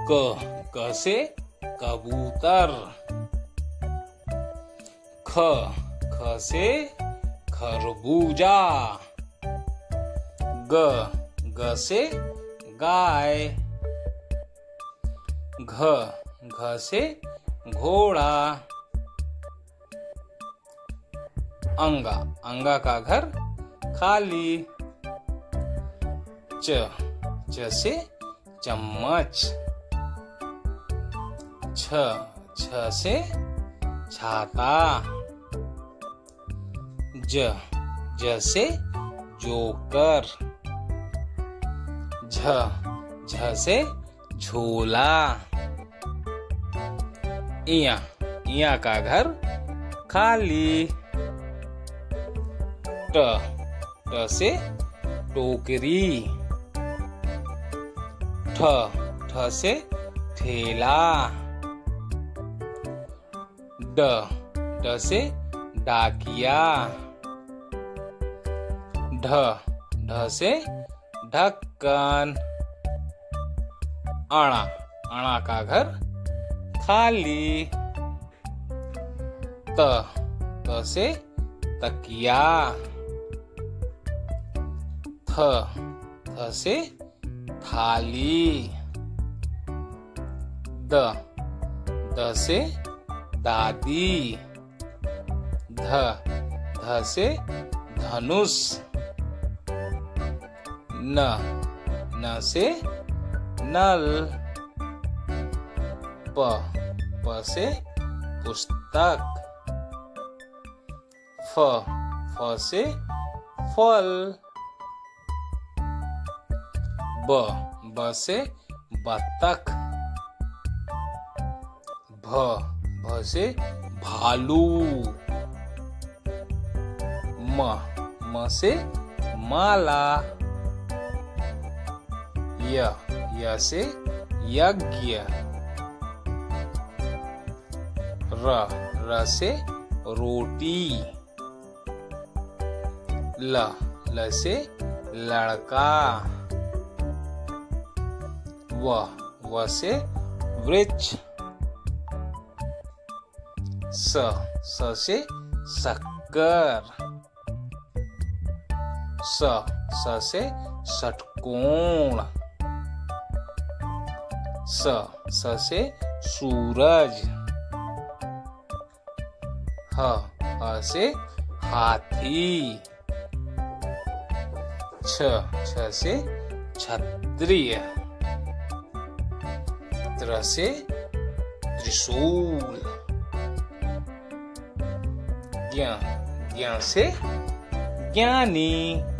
क से कबूतर। ख से खरबूजा। ग से गाय। घ से घोड़ा। अंगा का घर खाली। च से चम्मच। छ से छाता। ज से जोकर। झ से झोला। इया का घर खाली। ट से टोकरी। ठ से ठेला। ड से डाकिया। ढ से ढक्कन। अणा का घर खाली। त से तकिया। थ से थाली। द से दादी। ध से धनुष। न से नल। प से पुस्तक। फ से फल। ब से बत्तख। भ से भालू। म से माला। य से यज्ञ। र से रोटी। ल से लड़का। व से वृक्ष। स से शक्कर। स से षटकोण। स से सूरज। ह से हाथी। छ से क्षत्रिय। त्र से त्रिशूल। ज्ञ से ज्ञानी।